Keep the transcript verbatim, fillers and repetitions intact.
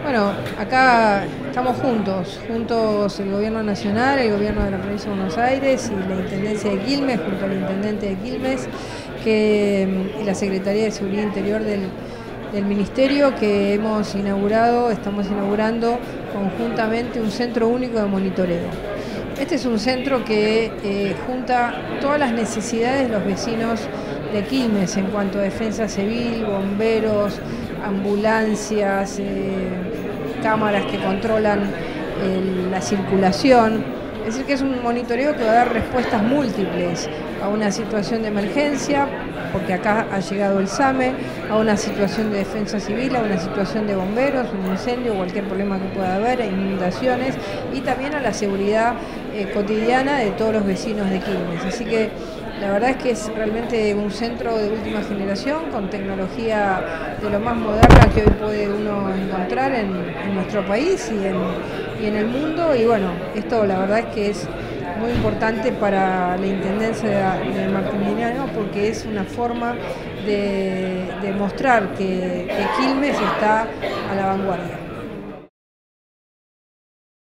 Bueno, acá estamos juntos, juntos el Gobierno Nacional, el Gobierno de la Provincia de Buenos Aires y la Intendencia de Quilmes, junto al Intendente de Quilmes, que, y la Secretaría de Seguridad Interior del, del Ministerio, que hemos inaugurado, estamos inaugurando conjuntamente un centro único de monitoreo. Este es un centro que eh, junta todas las necesidades de los vecinos de Quilmes en cuanto a defensa civil, bomberos, ambulancias, eh, cámaras que controlan eh, la circulación. Es decir, que es un monitoreo que va a dar respuestas múltiples a una situación de emergencia, porque acá ha llegado el SAME, a una situación de defensa civil, a una situación de bomberos, un incendio, cualquier problema que pueda haber, inundaciones, y también a la seguridad eh, cotidiana de todos los vecinos de Quilmes. Así que la verdad es que es realmente un centro de última generación, con tecnología de lo más moderna que hoy puede uno encontrar en, en nuestro país y en, y en el mundo. Y bueno, esto la verdad es que es muy importante para la Intendencia de, de Martiniano, porque es una forma de, de mostrar que, que Quilmes está a la vanguardia.